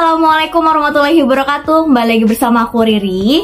Assalamualaikum warahmatullahi wabarakatuh. Kembali lagi bersama aku Riri.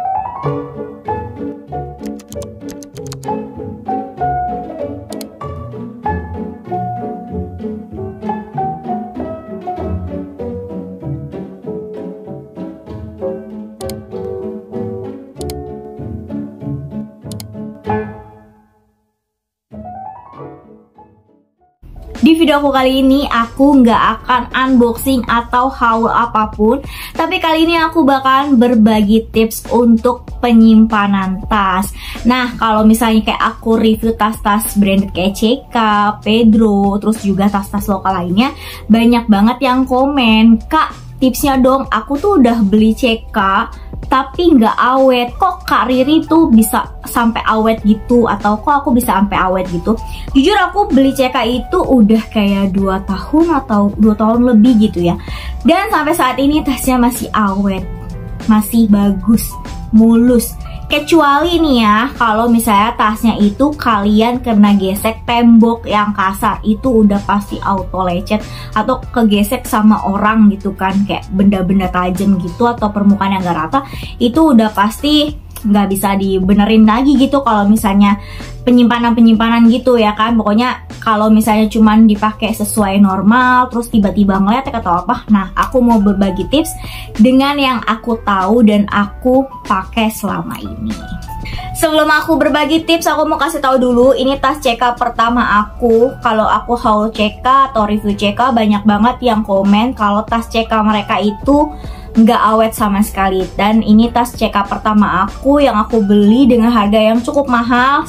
Di video aku kali ini aku nggak akan unboxing atau haul apapun, tapi kali ini aku bakalan berbagi tips untuk penyimpanan tas. Nah, kalau misalnya kayak aku review tas-tas branded kayak CK, Pedro, terus juga tas-tas lokal lainnya, banyak banget yang komen, "Kak, tipsnya dong, aku tuh udah beli CK tapi nggak awet, kok Kak Riri tuh bisa sampai awet gitu, atau kok aku bisa sampai awet gitu." Jujur aku beli CK itu udah kayak 2 tahun atau 2 tahun lebih gitu ya, dan sampai saat ini tasnya masih awet, masih bagus, mulus. Kecuali nih ya, kalau misalnya tasnya itu kalian kena gesek tembok yang kasar, itu udah pasti auto lecet atau kegesek sama orang gitu kan, kayak benda-benda tajam gitu atau permukaan yang gak rata, itu udah pasti nggak bisa dibenerin lagi gitu. Kalau misalnya penyimpanan gitu ya kan, pokoknya kalau misalnya cuman dipakai sesuai normal terus tiba-tiba ngeletek atau apa, nah aku mau berbagi tips dengan yang aku tahu dan aku pakai selama ini. Sebelum aku berbagi tips, aku mau kasih tahu dulu, ini tas CK pertama aku. Kalau aku haul CK atau review CK, banyak banget yang komen kalau tas CK mereka itu nggak awet sama sekali. Dan ini tas CK pertama aku yang aku beli dengan harga yang cukup mahal,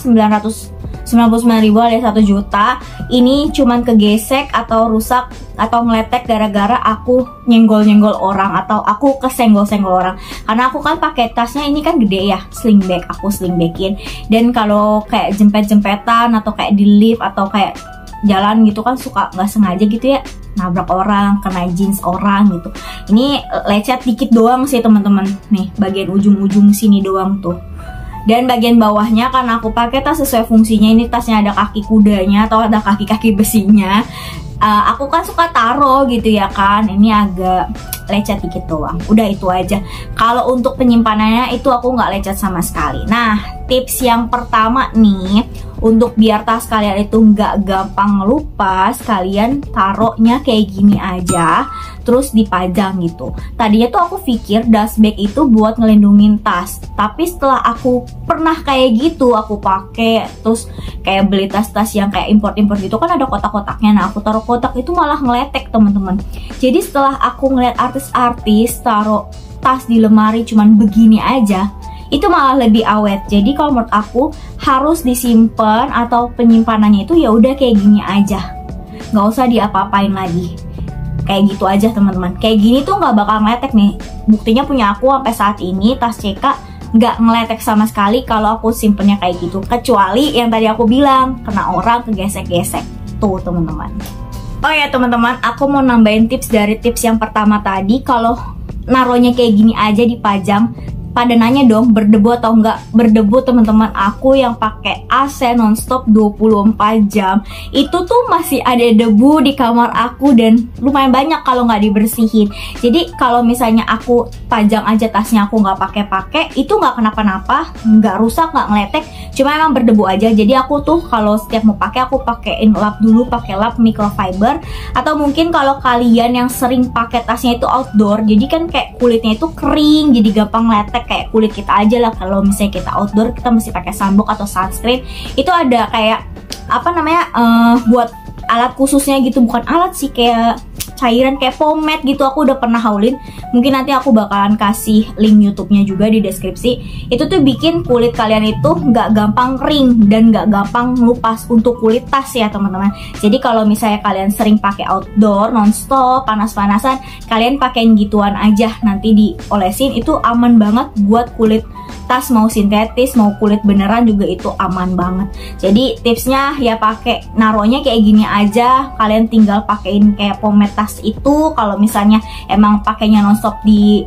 999.000 alias 1 juta. Ini cuman kegesek atau rusak atau ngeletek gara-gara aku nyenggol-nyenggol orang atau aku kesenggol-senggol orang. Karena aku kan pakai tasnya ini kan gede ya, sling bag, aku sling bagin. Dan kalau kayak jempet-jempetan atau kayak di lift atau kayak jalan gitu kan suka nggak sengaja gitu ya, nabrak orang, kena jeans orang gitu. Ini lecet dikit doang sih teman-teman, nih bagian ujung-ujung sini doang tuh. Dan bagian bawahnya kan aku pakai tas sesuai fungsinya, ini tasnya ada kaki kudanya atau ada kaki-kaki besinya. Aku kan suka taro gitu ya kan, ini agak lecet dikit doang, udah itu aja. Kalau untuk penyimpanannya itu aku nggak lecet sama sekali. Nah, tips yang pertama nih, untuk biar tas kalian itu nggak gampang ngelupas, kalian taruhnya kayak gini aja, terus dipajang gitu. Tadinya tuh aku pikir dust bag itu buat ngelindungin tas, tapi setelah aku pernah kayak gitu, aku pakai terus kayak beli tas-tas yang kayak import-import gitu kan ada kotak-kotaknya. Nah, aku taruh kotak itu malah ngeletek teman-teman. Jadi setelah aku ngeliat artis-artis taruh tas di lemari cuman begini aja, itu malah lebih awet. Jadi kalau menurut aku harus disimpan atau penyimpanannya itu ya udah kayak gini aja, nggak usah diapa-apain lagi. Kayak gitu aja teman-teman. Kayak gini tuh nggak bakal ngeletek nih. Buktinya punya aku sampai saat ini tas CK nggak ngeletek sama sekali kalau aku simpennya kayak gitu. Kecuali yang tadi aku bilang kena orang kegesek-gesek tuh teman-teman. Oh ya teman-teman, aku mau nambahin tips dari tips yang pertama tadi. Kalau naruhnya kayak gini aja dipajang, pada nanya dong berdebu atau enggak berdebu teman-teman. Aku yang pakai AC nonstop 24 jam itu tuh masih ada debu di kamar aku dan lumayan banyak kalau nggak dibersihin. Jadi kalau misalnya aku pajang aja tasnya, aku nggak pakai itu nggak kenapa-napa, nggak rusak, nggak ngeletek, cuma emang berdebu aja. Jadi aku tuh kalau setiap mau pakai aku pakein lap dulu, pakai lap microfiber. Atau mungkin kalau kalian yang sering pakai tasnya itu outdoor, jadi kan kayak kulitnya itu kering, jadi gampang ngeletek kayak kulit kita aja lah. Kalau misalnya kita outdoor, kita mesti pakai sunblock atau sunscreen. Itu ada kayak apa namanya, buat alat khususnya gitu, bukan alat sih, kayak cairan kayak pomade gitu. Aku udah pernah haulin, mungkin nanti aku bakalan kasih link YouTube-nya juga di deskripsi. Itu tuh bikin kulit kalian itu nggak gampang kering dan nggak gampang ngelupas untuk kulit tas ya teman-teman. Jadi kalau misalnya kalian sering pakai outdoor nonstop, panas-panasan, kalian pakein gituan aja, nanti diolesin, itu aman banget buat kulit tas, mau sintetis mau kulit beneran juga itu aman banget. Jadi tipsnya ya pakai naruhnya kayak gini aja, kalian tinggal pakein kayak pomade tas itu. Kalau misalnya emang pakainya nonstop di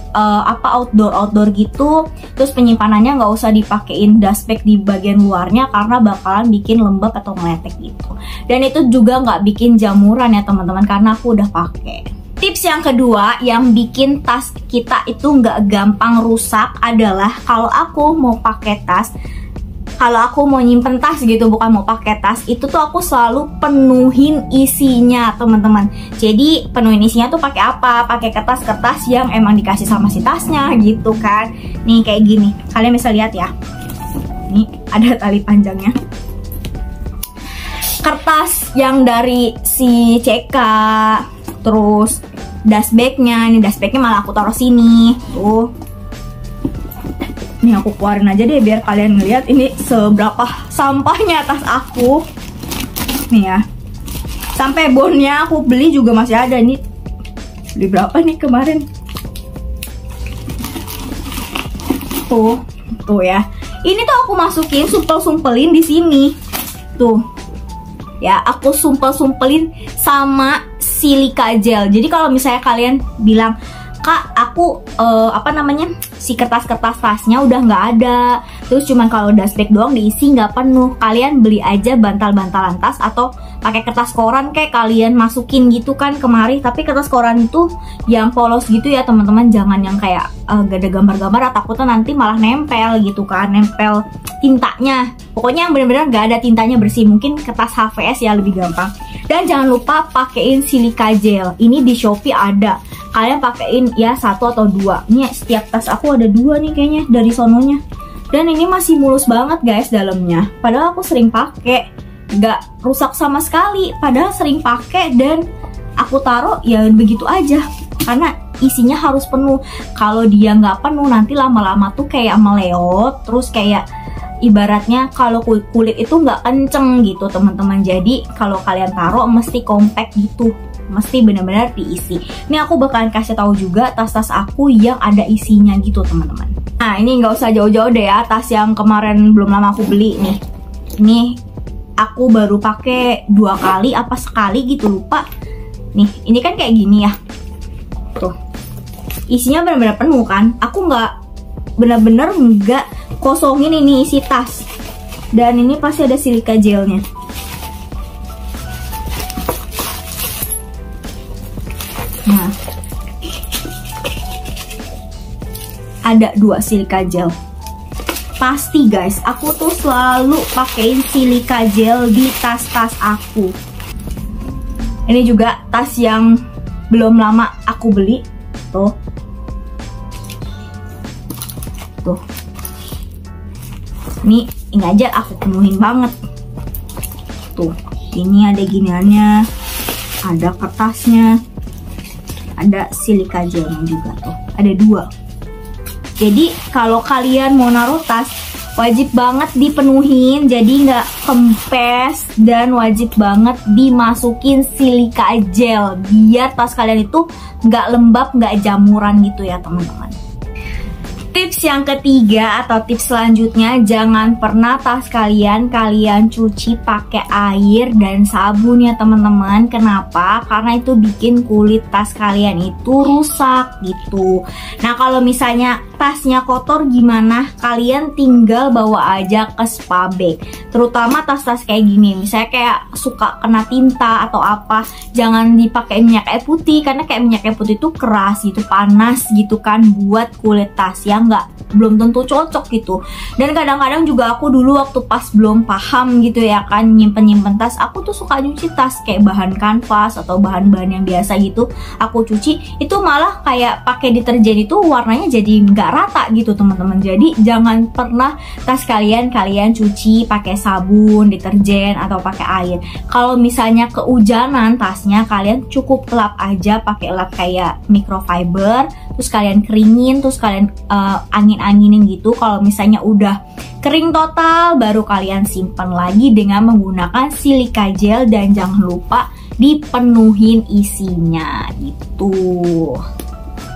outdoor gitu, terus penyimpanannya nggak usah dipakein dust bag di bagian luarnya karena bakalan bikin lembab atau meletek gitu. Dan itu juga nggak bikin jamuran ya teman-teman, karena aku udah pakai. Tips yang kedua yang bikin tas kita itu nggak gampang rusak adalah kalau aku mau pakai tas, kalau aku mau nyimpen tas gitu, bukan mau pakai tas, itu tuh aku selalu penuhin isinya teman-teman. Jadi penuhin isinya tuh pakai apa? Pakai kertas-kertas yang emang dikasih sama si tasnya gitu kan. Nih kayak gini, kalian bisa lihat ya. Ini ada tali panjangnya. Kertas yang dari si CK, terus dust bagnya, ini dust bagnya malah aku taruh sini tuh. Nih aku keluarin aja deh biar kalian ngeliat ini seberapa sampahnya tas aku. Nih ya, sampai bonnya aku beli juga masih ada. Nih beli berapa nih kemarin? Tuh ya. Ini tuh aku masukin, sumpel-sumpelin di sini. Tuh. Ya, aku sumpel-sumpelin sama silika gel. Jadi kalau misalnya kalian bilang, "Kak, aku si kertas-kertas tasnya udah nggak ada, terus cuman kalau dust bag doang diisi nggak penuh," kalian beli aja bantal-bantalan tas atau pakai kertas koran kayak kalian masukin gitu kan kemari. Tapi kertas koran itu yang polos gitu ya teman-teman, jangan yang kayak gak ada gambar-gambar, takutnya nanti malah nempel gitu kan, nempel tintanya. Pokoknya yang benar-benar gak ada tintanya, bersih. Mungkin kertas HVS ya lebih gampang. Dan jangan lupa pakein silika gel. Ini di Shopee ada. Kalian pakein ya 1 atau 2. Ini setiap tas aku ada 2 nih kayaknya dari sononya. Dan ini masih mulus banget guys dalamnya. Padahal aku sering pakai, gak rusak sama sekali. Padahal sering pakai dan aku taruh ya begitu aja. Karena isinya harus penuh. Kalau dia nggak penuh nanti lama-lama tuh kayak meleot, terus kayak ibaratnya kalau kulit itu nggak kenceng gitu teman-teman. Jadi kalau kalian taruh mesti compact gitu, mesti benar-benar diisi. Ini aku bakalan kasih tahu juga tas-tas aku yang ada isinya gitu teman-teman. Nah ini nggak usah jauh-jauh deh ya, tas yang kemarin belum lama aku beli nih. Ini aku baru pakai 2 kali apa sekali gitu lupa. Nih ini kan kayak gini ya. Tuh isinya benar-benar penuh kan. Aku benar-benar nggak kosongin ini isi tas. Dan ini pasti ada silika gelnya. Nah, ada 2 silika gel. Pasti guys, aku tuh selalu pakein silika gel di tas-tas aku. Ini juga tas yang belum lama aku beli. Tuh. Ini aja aku penuhin banget. Tuh, ini ada giniannya, ada kertasnya, ada silika gelnya juga tuh. Ada 2. Jadi kalau kalian mau naruh tas, wajib banget dipenuhin, jadi nggak kempes, dan wajib banget dimasukin silika gel biar tas kalian itu nggak lembab, nggak jamuran gitu ya teman-teman. Tips yang ketiga atau tips selanjutnya, jangan pernah tas kalian cuci pakai air dan sabun ya teman-teman. Kenapa? Karena itu bikin kulit tas kalian itu rusak gitu. Nah kalau misalnya tasnya kotor gimana? Kalian tinggal bawa aja ke spa bag. Terutama tas-tas kayak gini, misalnya kayak suka kena tinta atau apa, jangan dipakai minyak kayu putih, karena kayak minyak kayu putih itu keras gitu, panas gitu kan buat kulit tas yang belum tentu cocok gitu. Dan kadang-kadang juga aku dulu waktu pas belum paham gitu ya kan nyimpen tas, aku tuh suka nyuci tas kayak bahan kanvas atau bahan-bahan yang biasa gitu. Aku cuci itu malah kayak pakai deterjen itu warnanya jadi nggak rata gitu teman-teman. Jadi jangan pernah tas kalian cuci pakai sabun, deterjen atau pakai air. Kalau misalnya kehujanan tasnya, kalian cukup lap aja pakai lap kayak microfiber, terus kalian keringin, terus kalian angin-anginin gitu. Kalau misalnya udah kering total, baru kalian simpan lagi dengan menggunakan silika gel, dan jangan lupa dipenuhin isinya gitu.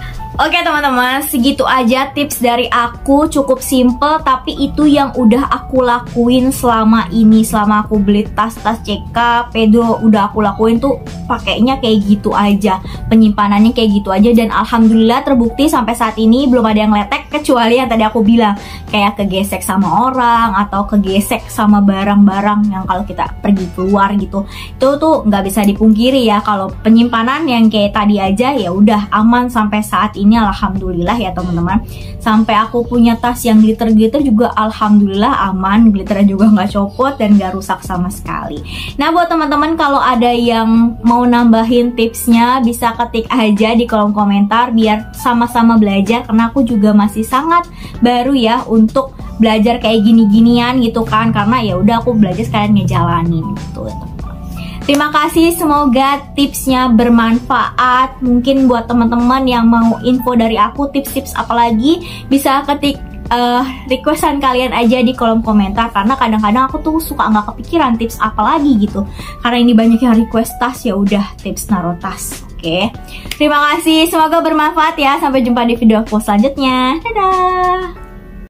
Oke teman-teman, segitu aja tips dari aku, cukup simple tapi itu yang udah aku lakuin selama ini. Selama aku beli tas-tas CK, Pedro, udah aku lakuin tuh pakainya kayak gitu aja, penyimpanannya kayak gitu aja, dan alhamdulillah terbukti sampai saat ini belum ada yang letek, kecuali yang tadi aku bilang kayak kegesek sama orang atau kegesek sama barang-barang yang kalau kita pergi keluar gitu. Itu tuh nggak bisa dipungkiri ya, kalau penyimpanan yang kayak tadi aja ya udah aman sampai saat ini, alhamdulillah ya teman-teman. Sampai aku punya tas yang glitter-glitter juga alhamdulillah aman, glitternya juga nggak copot dan nggak rusak sama sekali. Nah buat teman-teman kalau ada yang mau nambahin tipsnya bisa ketik aja di kolom komentar biar sama-sama belajar, karena aku juga masih sangat baru ya untuk belajar kayak gini-ginian gitu kan, karena ya udah aku belajar sekalian ngejalanin gitu. Terima kasih, semoga tipsnya bermanfaat. Mungkin buat teman-teman yang mau info dari aku tips-tips apalagi bisa ketik requestan kalian aja di kolom komentar, karena kadang-kadang aku tuh suka nggak kepikiran tips apa lagi gitu, karena ini banyak yang request tas, ya udah tips naruh tas. Oke, terima kasih, semoga bermanfaat ya. Sampai jumpa di video aku selanjutnya. Dadah.